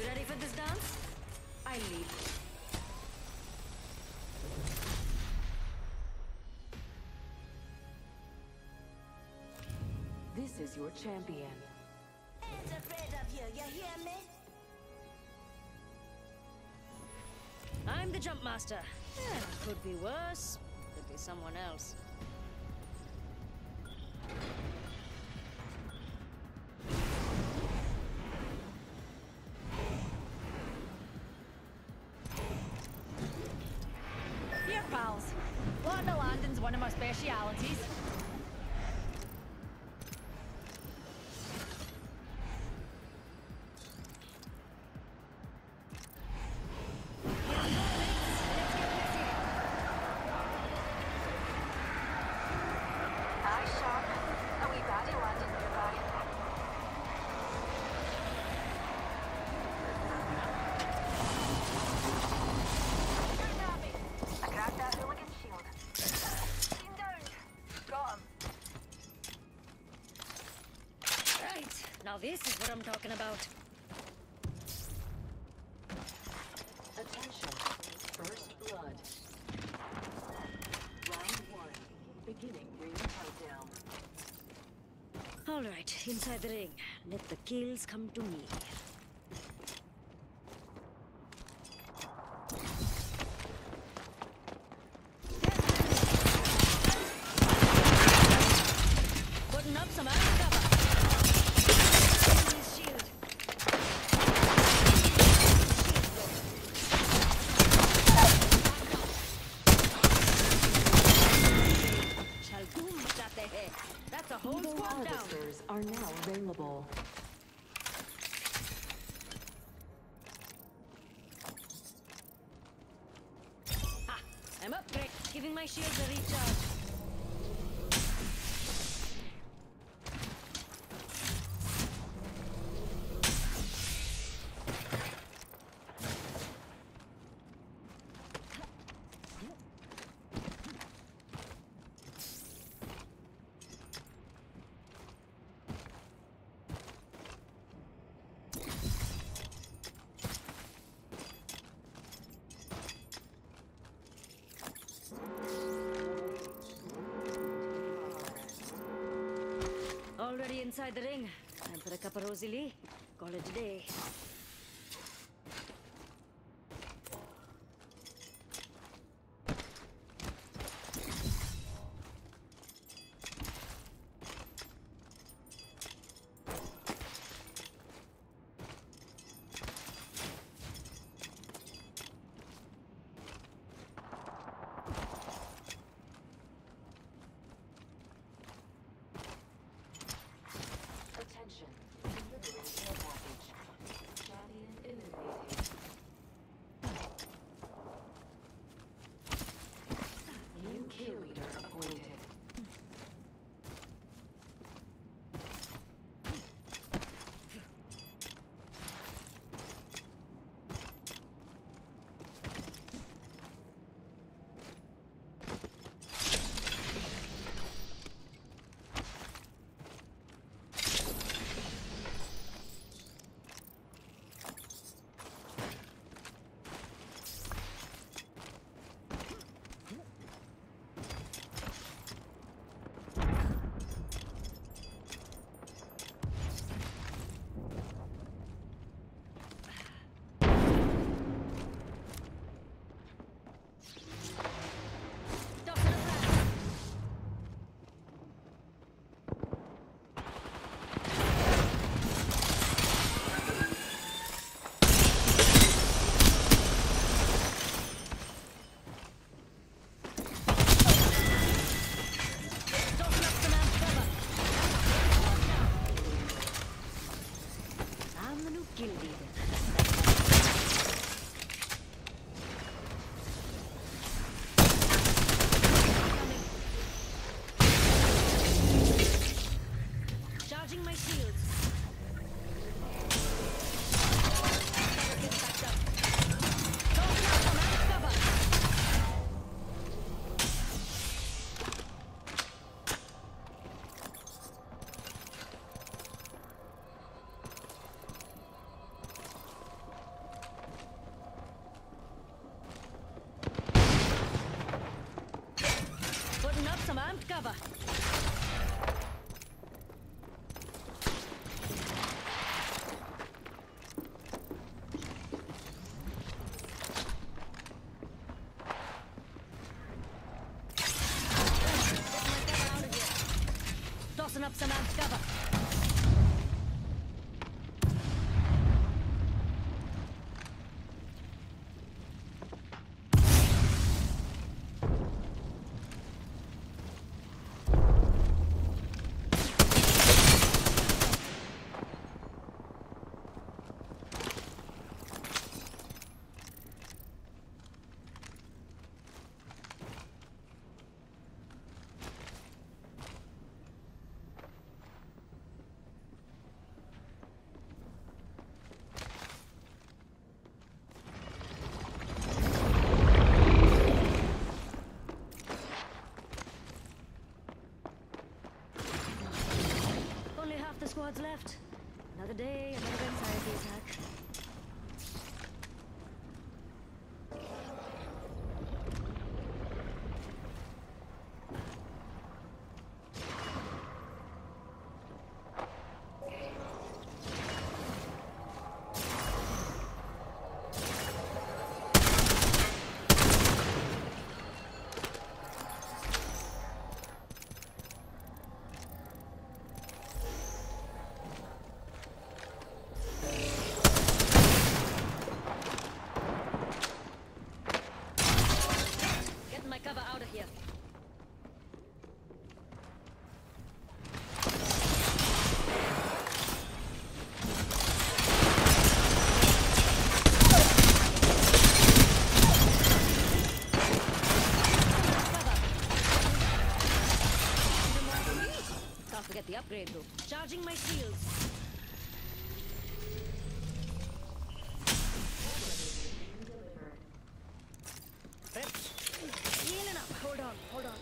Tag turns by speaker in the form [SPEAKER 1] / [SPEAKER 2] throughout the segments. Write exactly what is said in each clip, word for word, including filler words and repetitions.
[SPEAKER 1] Ready for this dance? I lead.
[SPEAKER 2] This is your champion.
[SPEAKER 3] Ain't afraid of you, you hear me?
[SPEAKER 1] I'm the jump master. Eh, could be worse. Could be someone else.
[SPEAKER 4] Here, pals. Water landing's one of my specialities.
[SPEAKER 1] Now this is what I'm talking about.
[SPEAKER 2] Attention. First blood. Round one. Beginning ring countdown.
[SPEAKER 1] All right, inside the ring. Let the kills come to me. Putting up some iron cover. Shield. That's a whole
[SPEAKER 2] Evil
[SPEAKER 1] squad down.
[SPEAKER 2] harvesters are now available.
[SPEAKER 1] Ha! I'm up, Greg. Giving my shields a recharge. Already inside the ring. Time for a cup of Rosie Lee. Call it a day.
[SPEAKER 2] Attention. Delivering care package. Champion eliminated. New kill leader appointed.
[SPEAKER 1] cover. Tossing up some amp cover. Only half the squad's left. Another day, another anxiety attack. Getting my cover out of here. Can't forget the upgrade though. Charging my shields. Healing up. Hold on, hold on.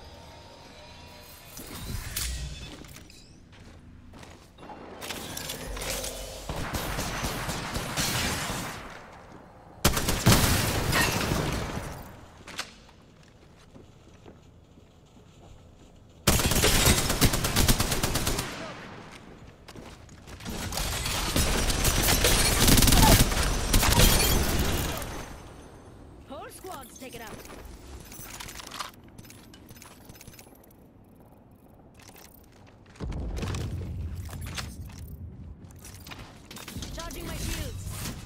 [SPEAKER 1] Whole squad's taken out. Charging my shields.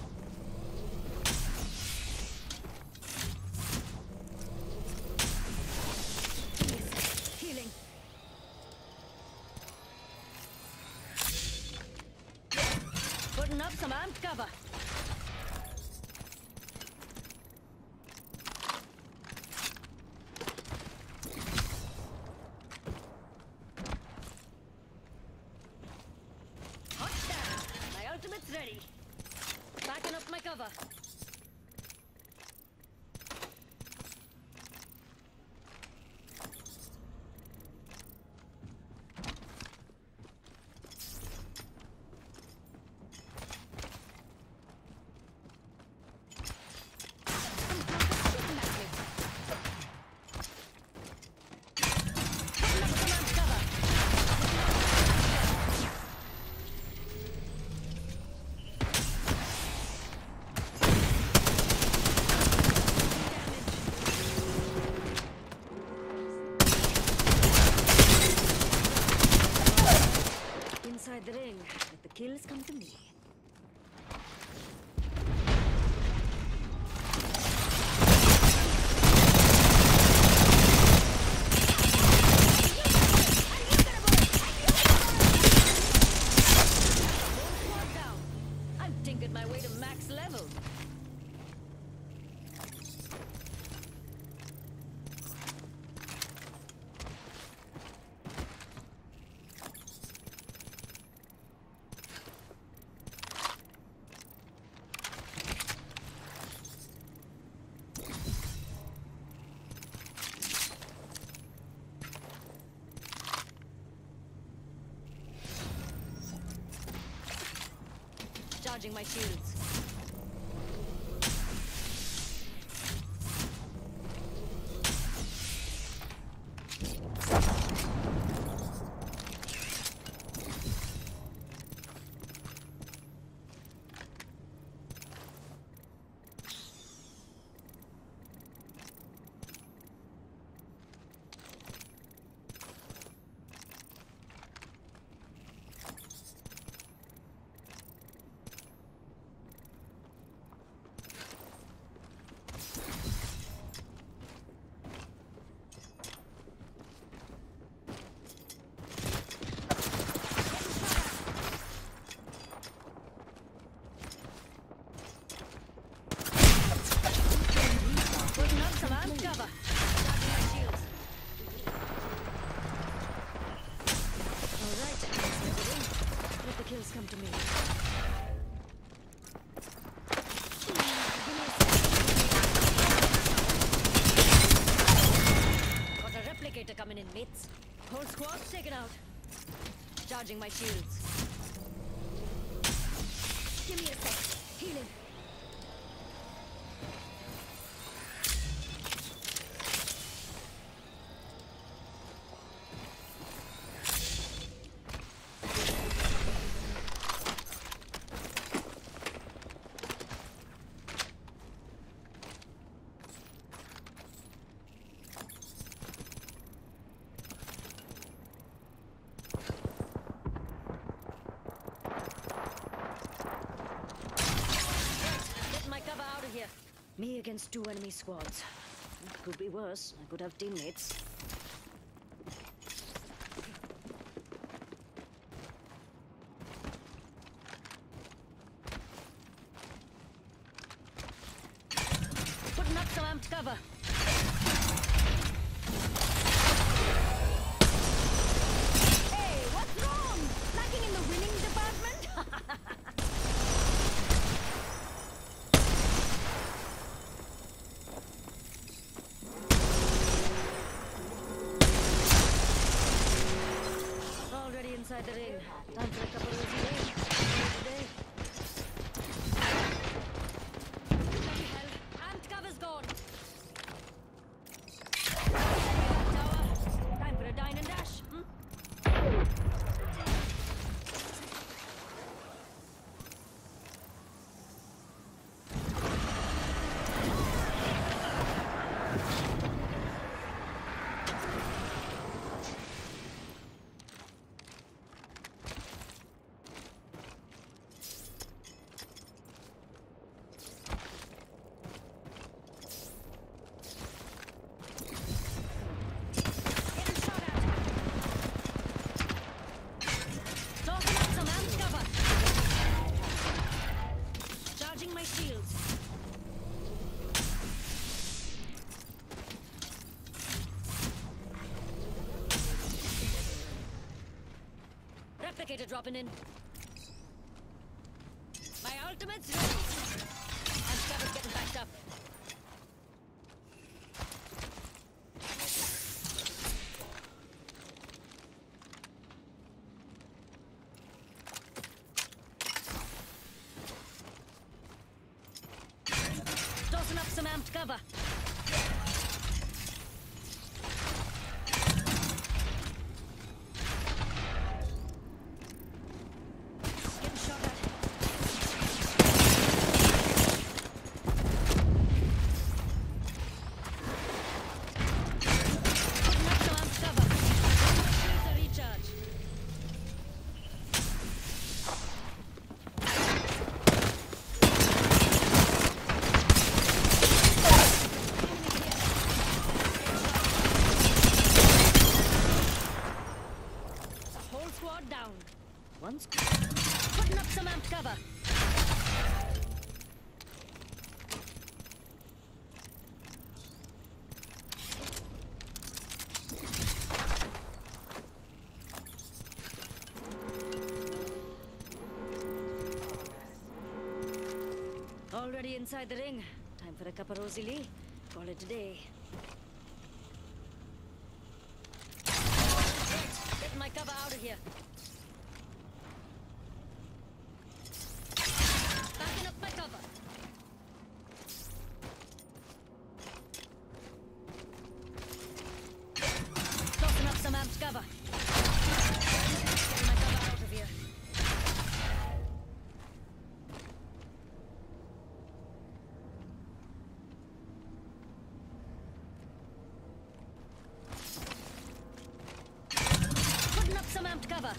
[SPEAKER 1] Yes, healing. Putting up some amp cover. Hot damn! My ultimate's ready. Backing up my cover. Putting up some amp cover. Inside the ring, let the kills come to me. Squad down. I've tinkered my way to max level. Charging my shields. come to me. Got a replicator coming in, mates. Whole squad's taken out. Charging my shields. Give me a sec. Healing. Me against two enemy squads. Could be worse. I could have teammates. Putting up some amped cover. Hey, what's wrong? Lacking in the winning department? Inside the ring. Time for a couple of days. Today. Bloody hell. Amped cover's gone. Tower. Time for a dine and dash. Hmm? Replicator dropping in. My ultimate's ready. And cover's getting backed up. Tossing up some amped cover. Down. Once putting up some amped cover. Already inside the ring. Time for a cup of Rosie Lee. Call it a day. Getting my cover out of here. Backing up my cover. Tossing up some amped cover. Getting my cover out of here. Putting up some amped cover.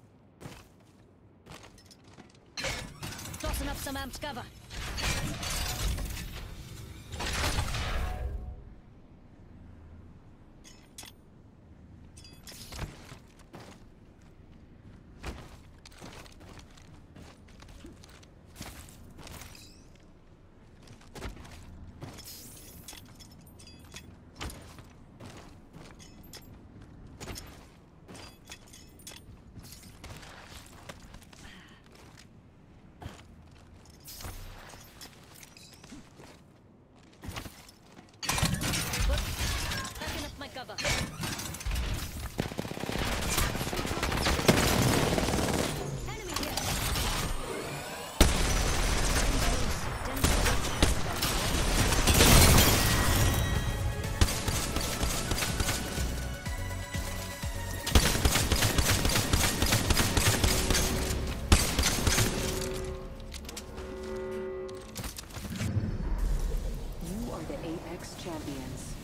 [SPEAKER 1] Tossing up some amped cover.
[SPEAKER 2] experience.